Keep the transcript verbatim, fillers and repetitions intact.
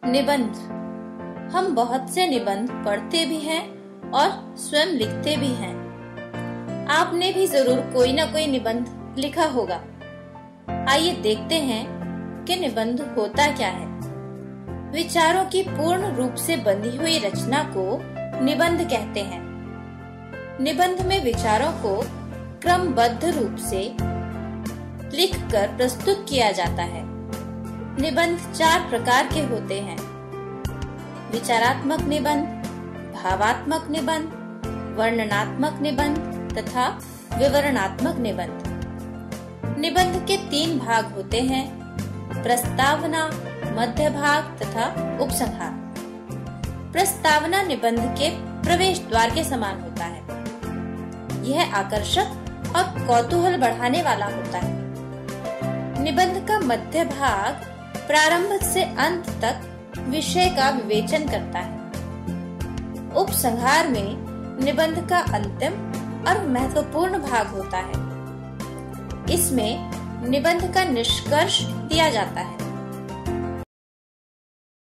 निबंध। हम बहुत से निबंध पढ़ते भी हैं और स्वयं लिखते भी हैं। आपने भी जरूर कोई ना कोई निबंध लिखा होगा। आइए देखते हैं कि निबंध होता क्या है। विचारों की पूर्ण रूप से बंधी हुई रचना को निबंध कहते हैं। निबंध में विचारों को क्रमबद्ध रूप से लिखकर प्रस्तुत किया जाता है। निबंध चार प्रकार के होते हैं: विचारात्मक निबंध, भावात्मक निबंध, वर्णनात्मक निबंध तथा विवरणात्मक निबंध। निबंध के तीन भाग होते हैं: प्रस्तावना, मध्य भाग तथा उपसंहार। प्रस्तावना निबंध के प्रवेश द्वार के समान होता है। यह आकर्षक और कौतूहल बढ़ाने वाला होता है। निबंध का मध्य भाग प्रारंभ से अंत तक विषय का विवेचन करता है। उपसंहार में निबंध का अंतिम और महत्वपूर्ण भाग होता है। इसमें निबंध का निष्कर्ष दिया जाता है।